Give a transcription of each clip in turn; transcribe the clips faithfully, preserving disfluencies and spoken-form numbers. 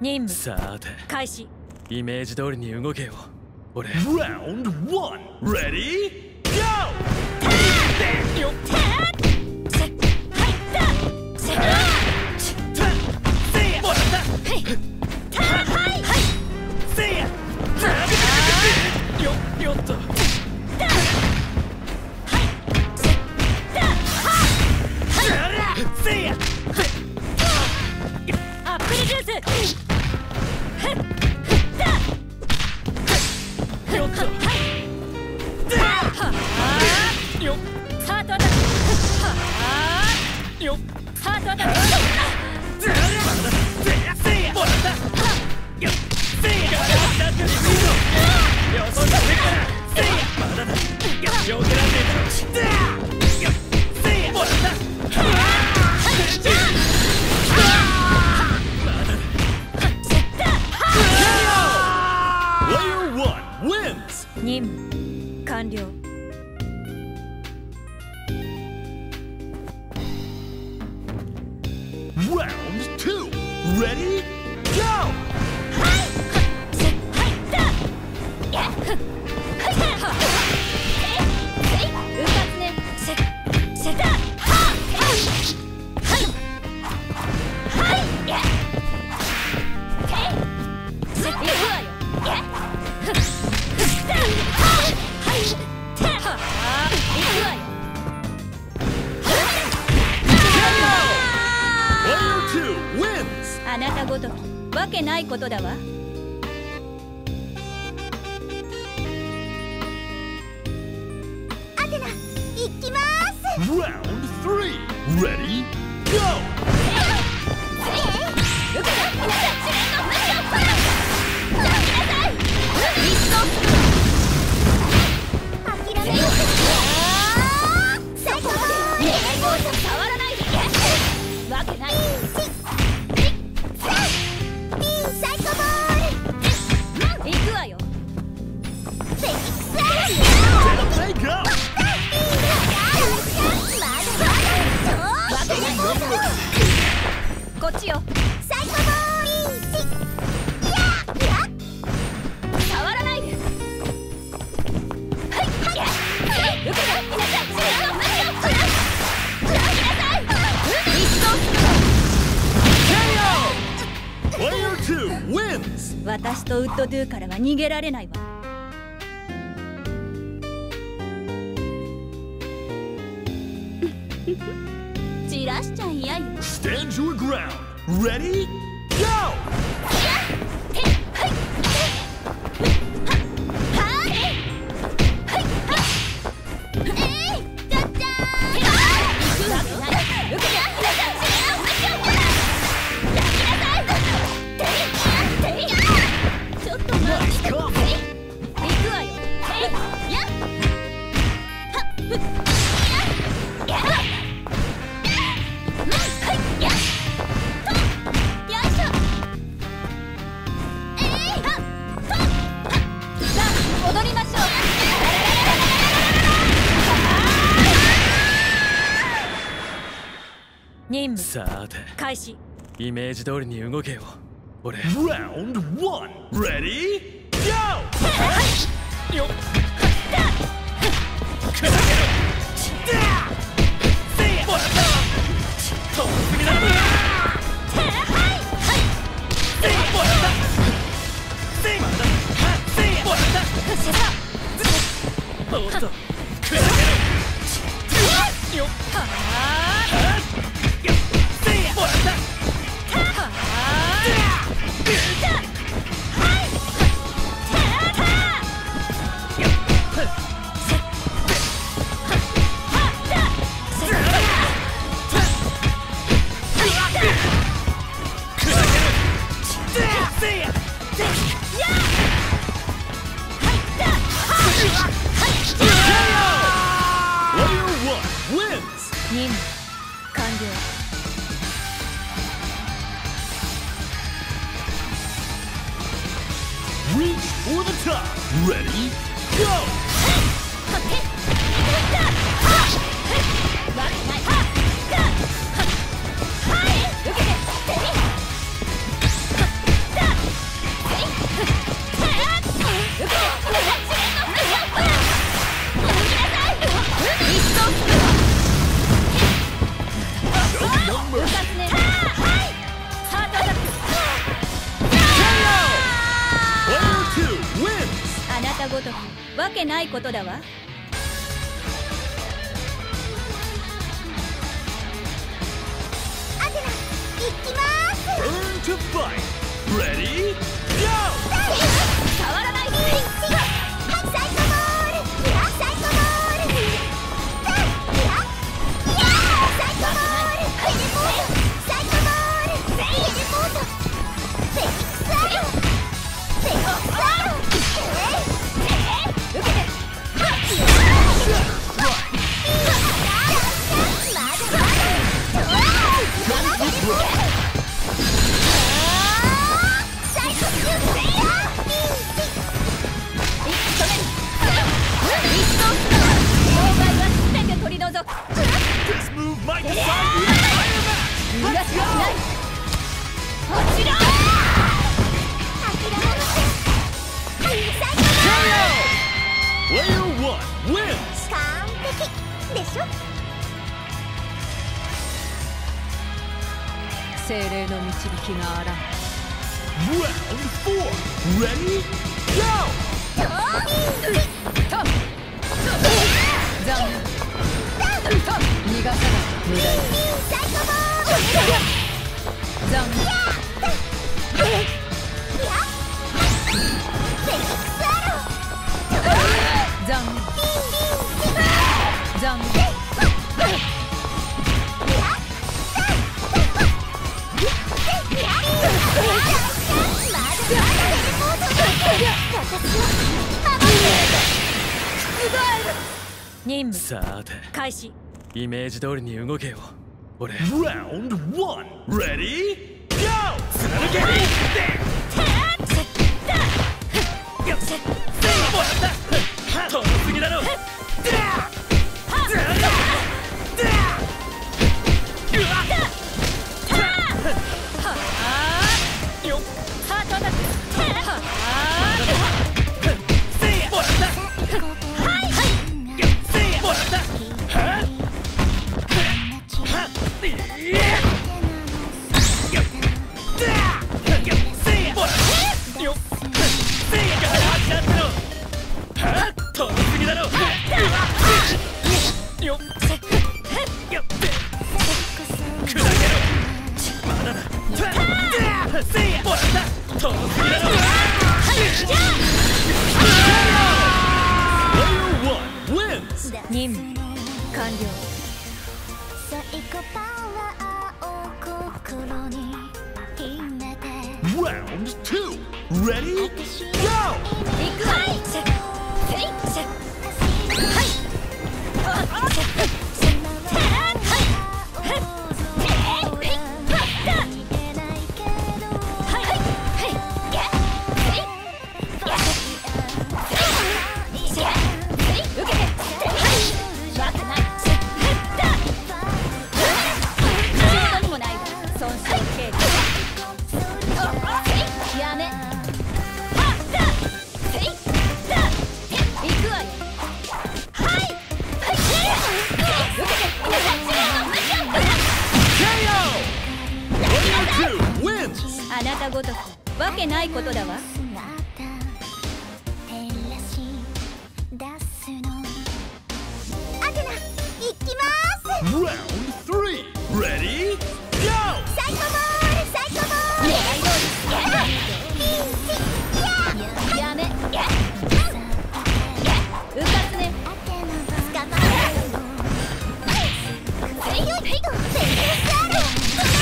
任務さて開始。 イメージ通りに動けよ俺。 Round one. Ready? Go! よっせっはいだせっせいやもらったはいたはいはいせいやよっよっとだはいせっだははいせいやアップルジュースふっだよっとはいだはあよっハートアタックはあよっハートアタックせいやせいやもらったよっせいやだっていいぞよそしてからせいやまだだよよけらんねえだろよっせいやもらった Player one wins. 任務完了。 Round two. Ready? Go! せはいだやっふっはいだはえいうかつねせせだははいはいはいやえせいくわよやふっふっだははいてはあいくわよ Player two wins. あなたごときわけないことだわ。アテナ行きます。 Round three. Ready? Go! 受けた皆さん試練の無視をパラなさい一層諦めよう最高だエゴーと触らないでわけないピンサイコボール行くわよフェニックスアイ Let them go! わけないこっちよサイコボールいや触らないではいはい受けた皆さん試練の無視をパラなさい一層 Player two wins. 私とウッドドゥからは逃げられないわ。散らしちゃいやよ。 Stand your ground. Ready? Go! ちょっと待って。 Nice combo. 行くわよ。やっはっふっやっやっとよいしょえいはっとはっさあ踊りましょう任務さて開始イメージ通りに動けよ俺。 Round one. Ready? Go! よっ砕けろせいやもらった遠すぎだせいやもらったせいやせいやもらったおっと砕けろよっはよっせいやもらったあはせいや Player one wins. 任務完了 Reach for the top. Ready? Go! はっへっはっわけないはっはっはい受けてごとくわけないことだわ。 アテナ、行きまーす。 Burn to fight. Ready? Go! 触らないで。 サイコボール、いやサイコボール、いやいやサイコボール、テレポート、サイコボール、テレポート、フェニックスアロー、フェニックスアロー、受けて、まだサイコシュート、 取り除く。 This move might decide the entire match. 逃がしはしない。こちら。 Player one wins. 完璧でしょ。 精霊の導きがあらん。 Round four. Ready? Go! 残念。逃がさない。無駄よ。 サイコボール、 残念。 いやフェニックスアロー、 残念。残念。任務さて開始。 イメージ通りに動けよ俺。 Round one. Ready? Go! 貫け！飛びすぎだろ！ 任務完了。 サイコパワーを心に秘めて Round two. Ready? Go! 行くわ。やめ。あなたごとくわけないことだわ。 アテナ、行きまーす。 Round three. Ready? Go! サイコボール、サイコボール、 やめ。うかつね。 捕まえろ。強いと、フェニックスアロー、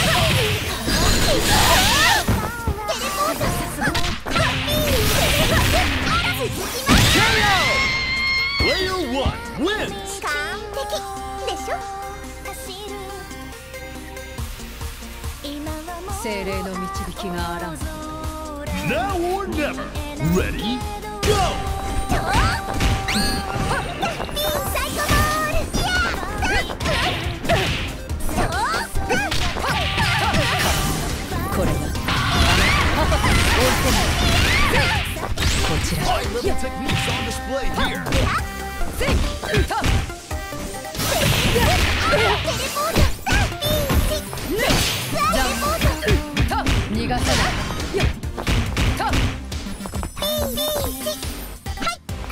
テレポート、 Player one wins. 完璧でしょ。 精霊の導きがあらん。 Now or never. Ready? Go! サイコボール、 これが追い込む。こちら。 High level techniques on display here. 逃がさない。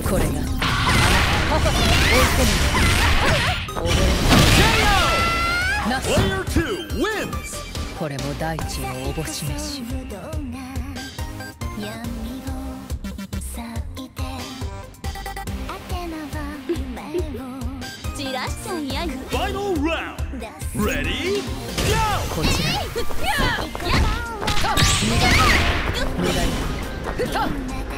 これがあなたを置いてみる。覚えな。 Player two wins! これも大地のおぼし飯。 じらしちゃいやよ。 Final round! Ready? Go! こちら磨いて磨いて